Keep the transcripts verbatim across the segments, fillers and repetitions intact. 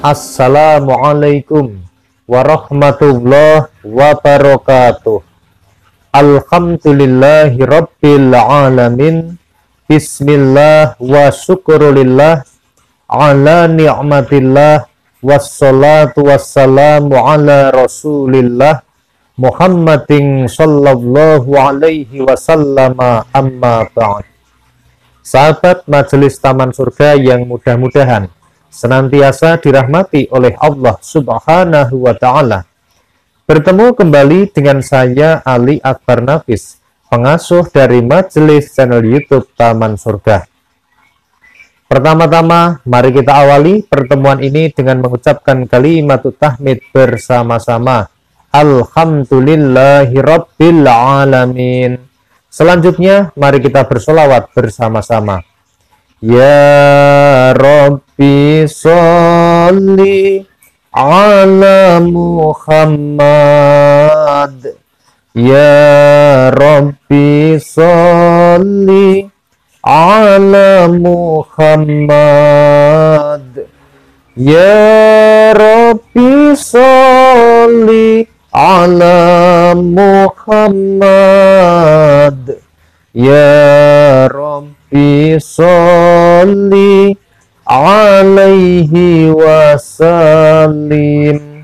Assalamualaikum warahmatullahi wabarakatuh. Alhamdulillahi rabbil alamin. Bismillah wa syukurulillah ala ni'matillah. Wassalatu wassalamu ala rasulillah Muhammadin sallallahu alaihi wasallam, amma ba'd. Sahabat majelis Taman Surga yang mudah-mudahan senantiasa dirahmati oleh Allah Subhanahu wa Ta'ala. Bertemu kembali dengan saya Ali Akbar Nafis, pengasuh dari majelis channel YouTube Taman Surga. Pertama-tama, mari kita awali pertemuan ini dengan mengucapkan kalimatut tahmid bersama-sama. Alhamdulillahi rabbil alamin. Selanjutnya, mari kita bersolawat bersama-sama. Ya Rabbi sholli ala Muhammad. Ya Rabbi sholli ala Muhammad. Ya Rabbi sholli ala Muhammad. Ya Rabbi sholli alaihi wasallim.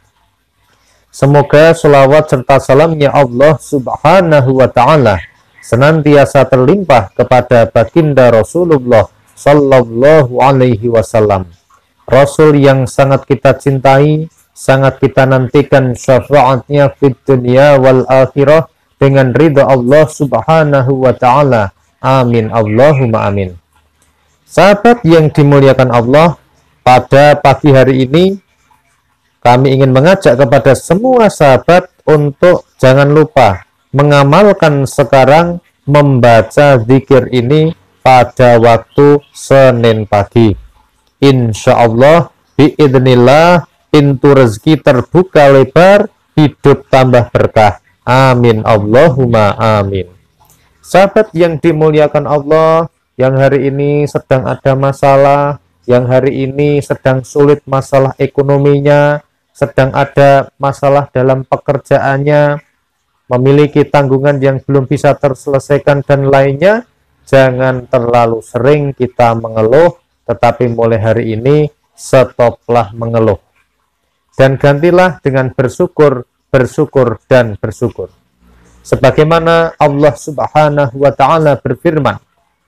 Semoga selawat serta salamnya Allah Subhanahu wa Ta'ala senantiasa terlimpah kepada baginda Rasulullah Sallallahu alaihi wasallam, Rasul yang sangat kita cintai, sangat kita nantikan syafaatnya fid dunia wal akhirah dengan ridha Allah Subhanahu wa Ta'ala. Amin Allahumma amin. Sahabat yang dimuliakan Allah, pada pagi hari ini kami ingin mengajak kepada semua sahabat untuk jangan lupa mengamalkan sekarang membaca zikir ini pada waktu Senin pagi. Insya Allah biidznillah pintu rezeki terbuka lebar, hidup tambah berkah. Amin Allahumma amin. Sahabat yang dimuliakan Allah, yang hari ini sedang ada masalah, yang hari ini sedang sulit masalah ekonominya, sedang ada masalah dalam pekerjaannya, memiliki tanggungan yang belum bisa terselesaikan dan lainnya, jangan terlalu sering kita mengeluh, tetapi mulai hari ini stoplah mengeluh. Dan gantilah dengan bersyukur, bersyukur, dan bersyukur. Sebagaimana Allah Subhanahu wa Ta'ala berfirman,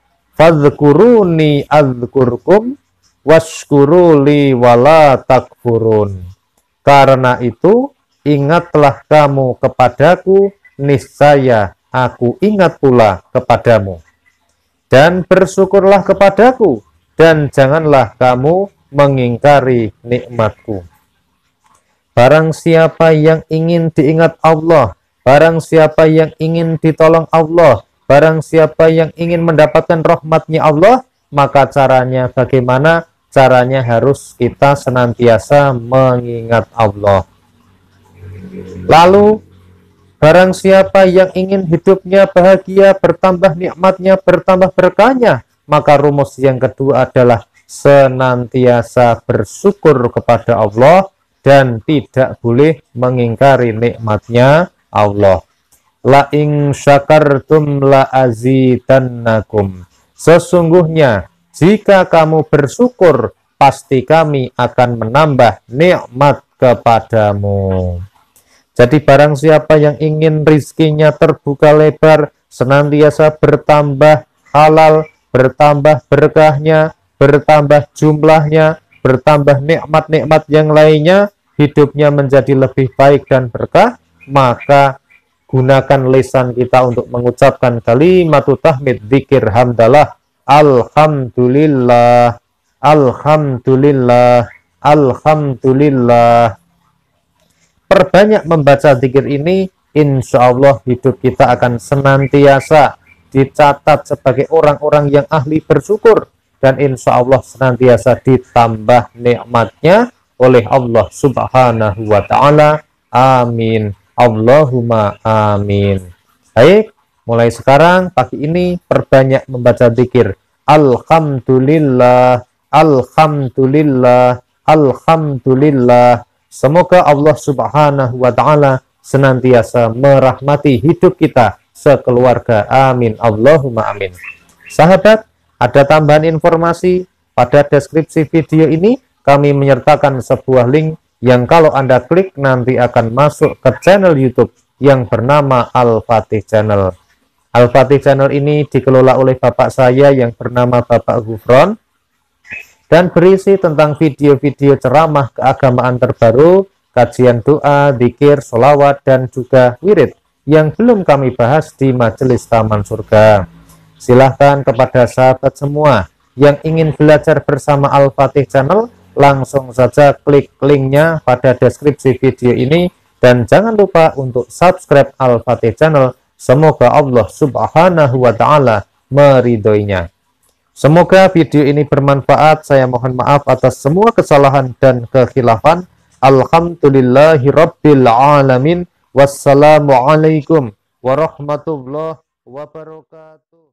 fadhkuruni adzkurkum washkuruli wala takfurun. Karena itu, ingatlah kamu kepadaku, niscaya aku ingat pula kepadamu. Dan bersyukurlah kepadaku, dan janganlah kamu mengingkari nikmatku. Barang siapa yang ingin diingat Allah, barang siapa yang ingin ditolong Allah, barang siapa yang ingin mendapatkan rahmatnya Allah, maka caranya bagaimana? Caranya harus kita senantiasa mengingat Allah. Lalu, barang siapa yang ingin hidupnya bahagia, bertambah nikmatnya, bertambah berkahnya, maka rumus yang kedua adalah senantiasa bersyukur kepada Allah dan tidak boleh mengingkari nikmatnya Allah. La in syakartum la azidannakum. Sesungguhnya jika kamu bersyukur, pasti kami akan menambah nikmat kepadamu. Jadi barang siapa yang ingin rizkinya terbuka lebar, senantiasa bertambah halal, bertambah berkahnya, bertambah jumlahnya, bertambah nikmat-nikmat yang lainnya, hidupnya menjadi lebih baik dan berkah, maka gunakan lisan kita untuk mengucapkan kalimatut tahmid, zikir, hamdalah, alhamdulillah, alhamdulillah, alhamdulillah. Perbanyak membaca zikir ini, insya Allah hidup kita akan senantiasa dicatat sebagai orang-orang yang ahli bersyukur, dan insya Allah senantiasa ditambah nikmatnya oleh Allah Subhanahu wa Ta'ala. Amin Allahumma amin. Baik, mulai sekarang pagi ini perbanyak membaca zikir. Alhamdulillah, alhamdulillah, alhamdulillah. Semoga Allah Subhanahu wa Ta'ala senantiasa merahmati hidup kita sekeluarga. Amin. Allahumma amin. Sahabat, ada tambahan informasi pada deskripsi video ini. Kami menyertakan sebuah link yang kalau Anda klik nanti akan masuk ke channel YouTube yang bernama Al-Fatih Channel. Al-Fatih Channel ini dikelola oleh bapak saya yang bernama Bapak Gufron dan berisi tentang video-video ceramah keagamaan terbaru, kajian doa, zikir, sholawat, dan juga wirid yang belum kami bahas di Majelis Taman Surga. Silahkan kepada sahabat semua yang ingin belajar bersama Al-Fatih Channel, langsung saja klik linknya pada deskripsi video ini dan jangan lupa untuk subscribe Al-Fatih Channel. Semoga Allah Subhanahu wa Ta'ala meridhoinya. Semoga video ini bermanfaat. Saya mohon maaf atas semua kesalahan dan kekhilafan. Alhamdulillahi Rabbil Alamin. Wassalamualaikum warahmatullahi wabarakatuh.